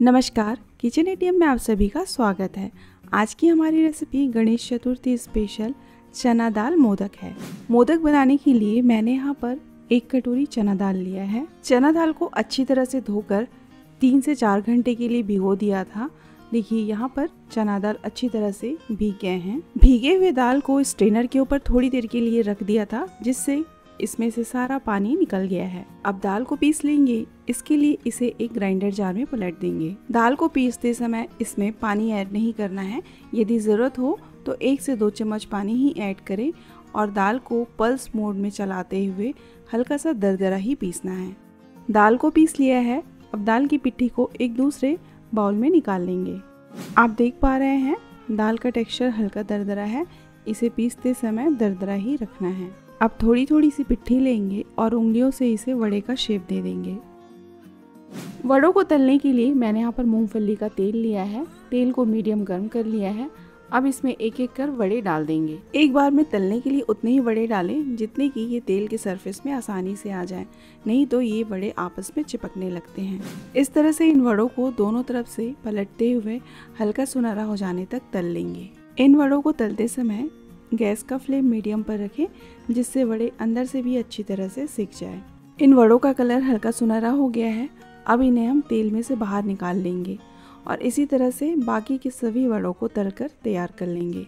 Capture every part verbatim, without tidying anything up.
नमस्कार, kitchen ATM में आप सभी का स्वागत है। आज की हमारी रेसिपी गणेश चतुर्थी स्पेशल चना दाल मोदक है। मोदक बनाने के लिए मैंने यहाँ पर एक कटोरी चना दाल लिया है। चना दाल को अच्छी तरह से धोकर तीन से चार घंटे के लिए भिगो दिया था। देखिए यहाँ पर चना दाल अच्छी तरह से भीग गए हैं। भीगे हुए दाल को स्ट्रेनर के ऊपर थोड़ी देर के लिए रख दिया था, जिससे इसमें से सारा पानी निकल गया है। अब दाल को पीस लेंगे। इसके लिए इसे एक ग्राइंडर जार में पलट देंगे। दाल को पीसते समय इसमें पानी ऐड नहीं करना है। यदि ज़रूरत हो तो एक से दो चम्मच पानी ही ऐड करें और दाल को पल्स मोड में चलाते हुए हल्का सा दरदरा ही पीसना है। दाल को पीस लिया है। अब दाल की पिट्ठी को एक दूसरे बाउल में निकाल लेंगे। आप देख पा रहे हैं दाल का टेक्सचर हल्का दरदरा है। इसे पीसते समय दरदरा ही रखना है। अब थोड़ी थोड़ी सी पिट्ठी लेंगे और उंगलियों से इसे वड़े का शेप दे देंगे। वड़ों को तलने के लिए मैंने यहाँ पर मूंगफली का तेल लिया है। तेल को मीडियम गर्म कर लिया है। अब इसमें एक एक कर वड़े डाल देंगे। एक बार में तलने के लिए उतने ही वड़े डालें जितने कि ये तेल के सरफेस में आसानी से आ जाए, नहीं तो ये वड़े आपस में चिपकने लगते हैं। इस तरह से इन वड़ों को दोनों तरफ से पलटते हुए हल्का सुनहरा हो जाने तक तल लेंगे। इन वड़ों को तलते समय गैस का फ्लेम मीडियम पर रखें, जिससे वड़े अंदर से भी अच्छी तरह से सिक जाए। इन वड़ों का कलर हल्का सुनहरा हो गया है। अब इन्हें हम तेल में से बाहर निकाल लेंगे और इसी तरह से बाकी के सभी वड़ों को तलकर तैयार कर लेंगे।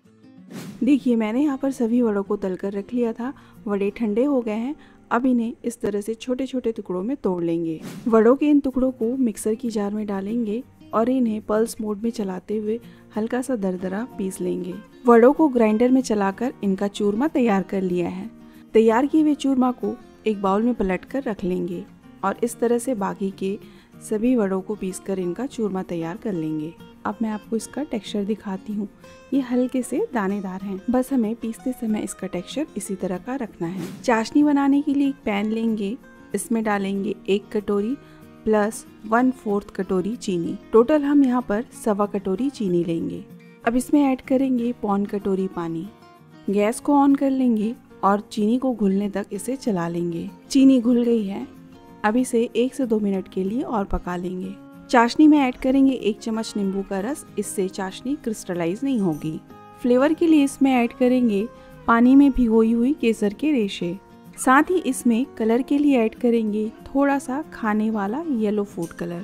देखिए मैंने यहाँ पर सभी वड़ों को तलकर रख लिया था। वड़े ठंडे हो गए हैं। अब इन्हें इस तरह से छोटे छोटे टुकड़ों में तोड़ लेंगे। वड़ों के इन टुकड़ों को मिक्सर की जार में डालेंगे और इन्हें पल्स मोड में चलाते हुए हल्का सा दरदरा पीस लेंगे। वड़ों को ग्राइंडर में चलाकर इनका चूरमा तैयार कर लिया है। तैयार किए हुए चूरमा को एक बाउल में पलटकर रख लेंगे और इस तरह से बाकी के सभी वड़ों को पीसकर इनका चूरमा तैयार कर लेंगे। अब मैं आपको इसका टेक्सचर दिखाती हूँ। ये हल्के से दानेदार हैं। बस हमें पीसते समय इसका टेक्सचर इसी तरह का रखना है। चाशनी बनाने के लिए एक पैन लेंगे। इसमें डालेंगे एक कटोरी प्लस वन फोर्थ कटोरी चीनी। टोटल हम यहाँ पर सवा कटोरी चीनी लेंगे। अब इसमें ऐड करेंगे पौन कटोरी पानी। गैस को ऑन कर लेंगे और चीनी को घुलने तक इसे चला लेंगे। चीनी घुल गई है। अब इसे एक से दो मिनट के लिए और पका लेंगे। चाशनी में ऐड करेंगे एक चम्मच नींबू का रस। इससे चाशनी क्रिस्टलाइज नहीं होगी। फ्लेवर के लिए इसमें ऐड करेंगे पानी में भिगोई हुई केसर के रेशे। साथ ही इसमें कलर के लिए ऐड करेंगे थोड़ा सा खाने वाला येलो फूड कलर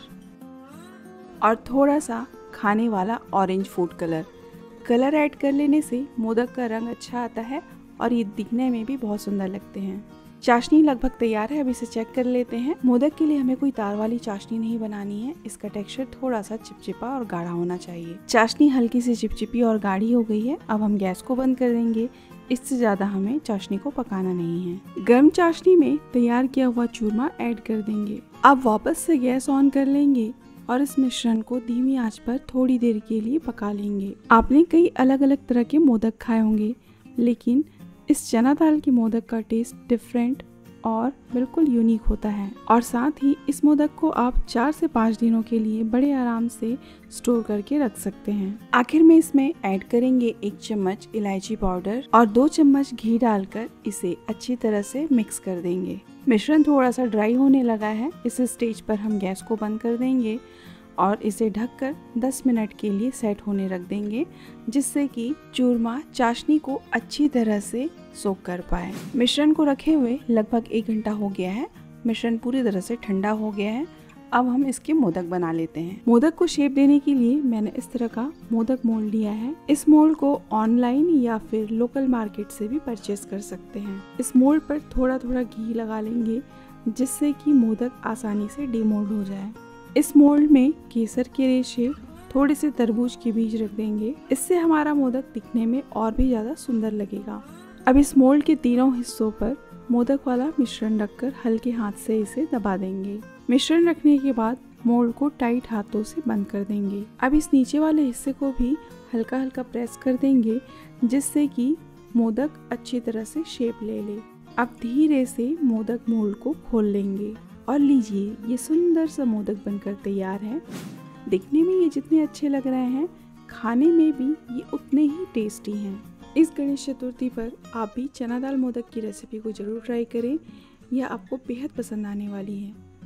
और थोड़ा सा खाने वाला orange food colour. Colour add कर लेने से मोदक का रंग अच्छा आता है और ये दिखने में भी बहुत सुंदर लगते हैं। चाशनी लगभग तैयार है। अब इसे चेक कर लेते हैं। मोदक के लिए हमें कोई तार वाली चाशनी नहीं बनानी है। इसका टेक्सचर थोड़ा सा चिपचिपा और गाढ़ा होना चाहिए। चाशनी हल्की सी चिपचिपी और गाढ़ी हो गई है। अब हम गैस को बंद कर देंगे। इससे ज्यादा हमें चाशनी को पकाना नहीं है। गर्म चाशनी में तैयार किया हुआ चूरमा ऐड कर देंगे। अब वापस से गैस ऑन कर लेंगे और इस मिश्रण को धीमी आंच पर थोड़ी देर के लिए पका लेंगे। आपने कई अलग अलग तरह के मोदक खाए होंगे, लेकिन इस चना दाल के मोदक का टेस्ट डिफरेंट और बिल्कुल यूनिक होता है। और साथ ही इस मोदक को आप चार से पाँच दिनों के लिए बड़े आराम से स्टोर करके रख सकते हैं। आखिर में इसमें ऐड करेंगे एक चम्मच इलायची पाउडर और दो चम्मच घी डालकर इसे अच्छी तरह से मिक्स कर देंगे। मिश्रण थोड़ा सा ड्राई होने लगा है। इस स्टेज पर हम गैस को बंद कर देंगे और इसे ढककर दस मिनट के लिए सेट होने रख देंगे, जिससे कि चूरमा चाशनी को अच्छी तरह से सोख कर पाए। मिश्रण को रखे हुए लगभग एक घंटा हो गया है। मिश्रण पूरी तरह से ठंडा हो गया है। अब हम इसके मोदक बना लेते हैं। मोदक को शेप देने के लिए मैंने इस तरह का मोदक मोल्ड लिया है। इस मोल्ड को ऑनलाइन या फिर लोकल मार्केट से भी परचेस कर सकते हैं। इस मोल्ड पर थोड़ा थोड़ा घी लगा लेंगे, जिससे कि मोदक आसानी से डीमोल्ड हो जाए। इस मोल्ड में केसर के रेशे, थोड़े से तरबूज के बीज रख देंगे। इससे हमारा मोदक दिखने में और भी ज्यादा सुंदर लगेगा। अब इस मोल्ड के तीनों हिस्सों पर मोदक वाला मिश्रण रखकर हल्के हाथ से इसे दबा देंगे। मिश्रण रखने के बाद मोल्ड को टाइट हाथों से बंद कर देंगे। अब इस नीचे वाले हिस्से को भी हल्का हल्का प्रेस कर देंगे, जिससे कि मोदक अच्छी तरह से शेप ले ले। अब धीरे से मोदक मोल्ड को खोल लेंगे और लीजिए, ये सुंदर सा मोदक बनकर तैयार है। दिखने में ये जितने अच्छे लग रहे हैं, खाने में भी ये उतने ही टेस्टी हैं। इस गणेश चतुर्थी पर आप भी चना दाल मोदक की रेसिपी को जरूर ट्राई करें। यह आपको बेहद पसंद आने वाली है।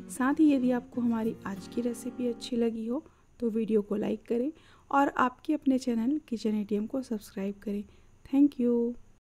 साथ ही यदि आपको हमारी आज की रेसिपी अच्छी लगी हो तो वीडियो को लाइक करें और आपके अपने चैनल किचन एटीएम को सब्सक्राइब करें। Thank you.